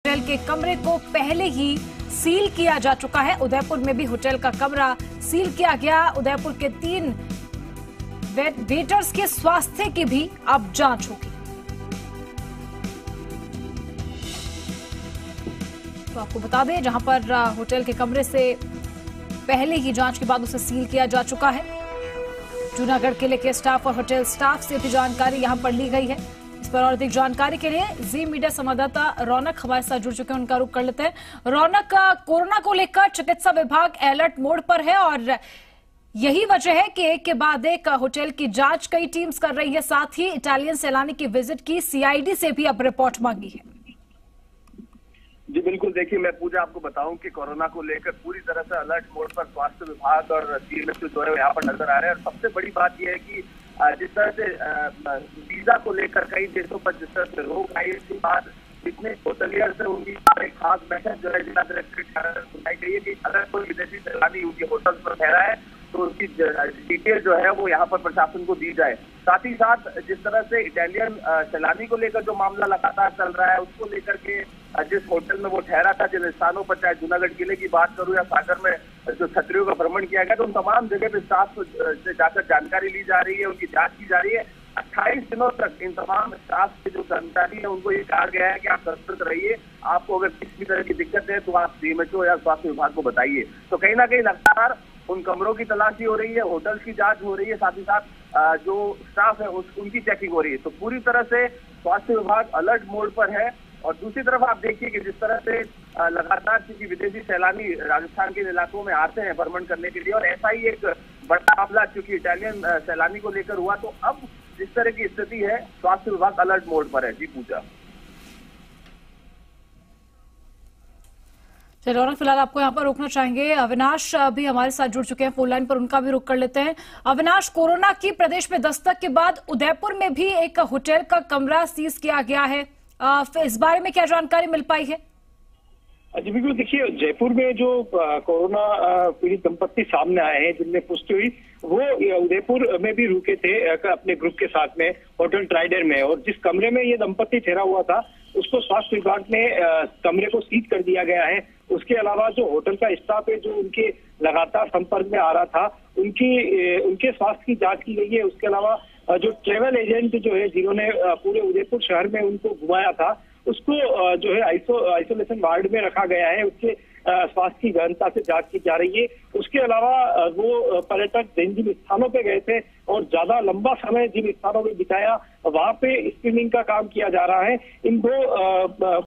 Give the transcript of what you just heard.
Hotel के कमरे को पहले ही सील किया जा चुका है। उदयपुर में भी होटल का कमरा सील किया गया। उदयपुर के 3 वेटर्स के स्वास्थ्य की भी अब जांच होगी। तो आपको बता दें, जहां पर होटल के कमरे से पहले ही जांच के बाद उसे सील किया जा चुका है। जूनागढ़ किले के स्टाफ और होटल स्टाफ से भी जानकारी यहां पर ली गई है। इस पर और अधिक जानकारी के लिए जी मीडिया संवाददाता रौनक हमारे साथ जुड़ चुके हैं, उनका रुख कर लेते हैं। रौनक, कोरोना को लेकर चिकित्सा विभाग अलर्ट मोड पर है और यही वजह है कि एक के बाद एक होटल की जांच कई टीम्स कर रही है। साथ ही इटालियन सैलानी की विजिट की सीआईडी से भी अब रिपोर्ट मांगी है। जी बिल्कुल, देखिए मैं पूजा आपको बताऊं कि कोरोना को लेकर पूरी तरह से अलर्ट मोड पर स्वास्थ्य विभाग और सीएमएचओ जो है यहाँ पर नजर आ रहे हैं। और सबसे बड़ी बात यह है कि जिस तरह से वीजा को लेकर कई देशों पर जिस तरह से रोक आई, इसके बाद जितने होटलियर से उनकी एक खास बैठक जो है जिला कलेक्टर सुनाई गई है कि अगर कोई विदेशी सैलानी उनके होटल पर ठहरा है तो उसकी डिटेल जो है वो यहाँ पर प्रशासन को दी जाए। साथ ही साथ जिस तरह से इटालियन सैलानी को लेकर जो मामला लगातार चल रहा है, उसको लेकर के जिस होटल में वो ठहरा था, जिन स्थानों पर चाहे जूनागढ़ किले की बात करूं या सागर में जो छतरियों का भ्रमण किया गया, तो उन तमाम जगह पे स्टाफ से जाकर जानकारी ली जा रही है, उनकी जांच की जा रही है। 28 दिनों तक इन तमाम स्टाफ के जो कर्मचारी है उनको ये कहा गया है कि आप सतर्क रहिए, आपको अगर किसी भी तरह की दिक्कत है तो आप सीएमएचओ या स्वास्थ्य विभाग को बताइए। तो कहीं ना कहीं लगातार उन कमरों की तलाशी हो रही है, होटल की जांच हो रही है, साथ ही साथ जो स्टाफ है उनकी चेकिंग हो रही है। तो पूरी तरह से स्वास्थ्य विभाग अलर्ट मोड पर है। और दूसरी तरफ आप देखिए कि जिस तरह से लगातार किसी विदेशी सैलानी राजस्थान के इलाकों में आते हैं भ्रमण करने के लिए, और ऐसा ही एक बड़ा मामला चूंकि इटालियन सैलानी को लेकर हुआ, तो अब जिस तरह की स्थिति है स्वास्थ्य विभाग अलर्ट मोड पर है। जी पूजा। रौनक, फिलहाल आपको यहाँ पर रोकना चाहेंगे। अविनाश भी हमारे साथ जुड़ चुके हैं फोन लाइन पर, उनका भी रुख कर लेते हैं। अविनाश, कोरोना की प्रदेश में दस्तक के बाद उदयपुर में भी एक होटल का कमरा सीज किया गया है, इस बारे में क्या जानकारी मिल पाई है? जी बिल्कुल, देखिए जयपुर में जो कोरोना पीड़ित दंपत्ति सामने आए हैं जिनमें पुष्टि हुई, वो उदयपुर में भी रुके थे अपने ग्रुप के साथ में होटल ट्राइडर में। और जिस कमरे में ये दंपत्ति ठहरा हुआ था उसको स्वास्थ्य विभाग ने कमरे को सील कर दिया गया है। उसके अलावा जो होटल का स्टाफ है जो उनके लगातार संपर्क में आ रहा था, उनके स्वास्थ्य की जांच की गई है। उसके अलावा जो ट्रेवल एजेंट जो है जिन्होंने पूरे उदयपुर शहर में उनको घुमाया था, उसको जो है आइसोलेशन वार्ड में रखा गया है। उसके स्वास्थ्य की गहनता से जांच की जा रही है। उसके अलावा वो पर्यटक जिन स्थानों पे गए थे और ज्यादा लंबा समय जिन स्थानों में बिताया, वहां पे स्क्रीनिंग का काम किया जा रहा है। इन दो